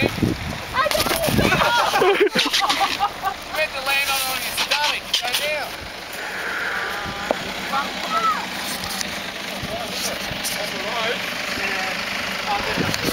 meant to land on your stomach. Go down. On the road. Yeah.